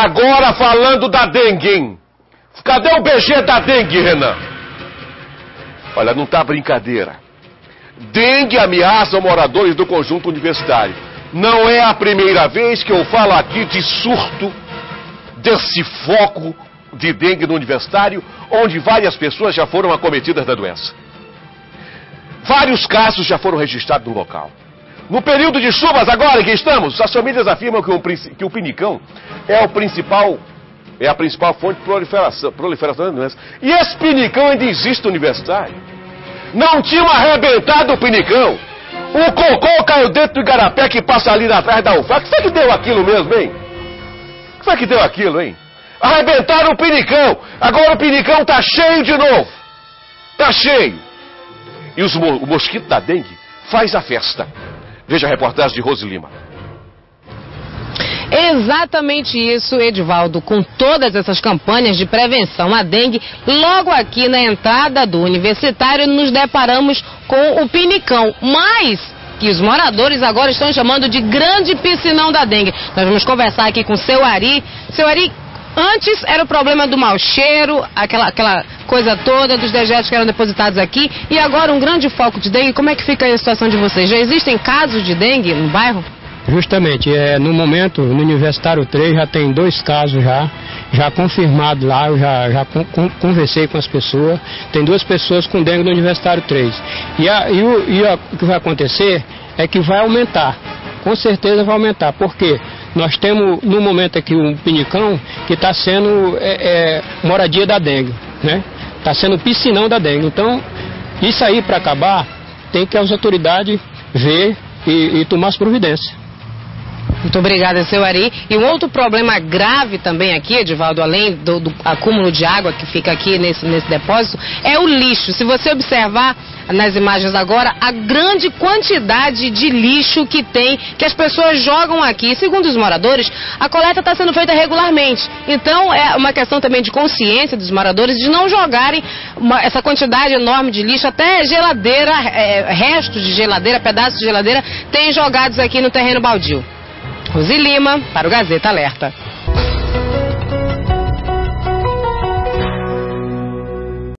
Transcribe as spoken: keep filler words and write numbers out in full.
Agora falando da dengue, hein? Cadê o B G da dengue, Renan? Olha, não tá brincadeira. Dengue ameaça moradores do conjunto universitário. Não é a primeira vez que eu falo aqui de surto, desse foco de dengue no universitário, onde várias pessoas já foram acometidas da doença. Vários casos já foram registrados no local. No período de chuvas agora que estamos, as famílias afirmam que o, que o pinicão é o principal, é a principal fonte de proliferação, proliferação da doença. E esse pinicão ainda existe no universitário. Não tinham arrebentado o pinicão. O cocô caiu dentro do igarapé que passa ali atrás da U F A. O que foi que deu aquilo mesmo, hein? O que foi que deu aquilo, hein? Arrebentaram o pinicão. Agora o pinicão tá cheio de novo. Tá cheio. E os, o mosquito da dengue faz a festa. Veja a reportagem de Rose Lima. Exatamente isso, Edivaldo, com todas essas campanhas de prevenção à dengue, logo aqui na entrada do universitário nos deparamos com o pinicão, mas que os moradores agora estão chamando de grande piscinão da dengue. Nós vamos conversar aqui com o seu Ari. Seu Ari, antes era o problema do mau cheiro, aquela, aquela coisa toda dos dejetos que eram depositados aqui, e agora um grande foco de dengue. Como é que fica aí a situação de vocês? Já existem casos de dengue no bairro? Justamente, é, no momento, no Universitário três já tem dois casos já, já confirmados lá, eu já, já con con conversei com as pessoas, tem duas pessoas com dengue no Universitário três. E, a, e, o, e a, o que vai acontecer é que vai aumentar, com certeza vai aumentar, porque nós temos no momento aqui um pinicão que está sendo é, é, moradia da dengue, né? Está sendo piscinão da dengue. Então, isso aí para acabar, tem que as autoridades ver e, e tomar as providências. Muito obrigada, seu Ari. E um outro problema grave também aqui, Edivaldo, além do, do acúmulo de água que fica aqui nesse, nesse depósito, é o lixo. Se você observar nas imagens agora, a grande quantidade de lixo que tem, que as pessoas jogam aqui. Segundo os moradores, a coleta está sendo feita regularmente. Então, é uma questão também de consciência dos moradores de não jogarem uma, essa quantidade enorme de lixo, até geladeira, é, restos de geladeira, pedaços de geladeira, tem jogados aqui no terreno baldio. Rose Lima, para o Gazeta Alerta.